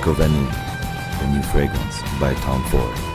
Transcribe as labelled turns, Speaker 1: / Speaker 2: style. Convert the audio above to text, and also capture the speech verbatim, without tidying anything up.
Speaker 1: Pico Vanille, the new fragrance by Tom Ford.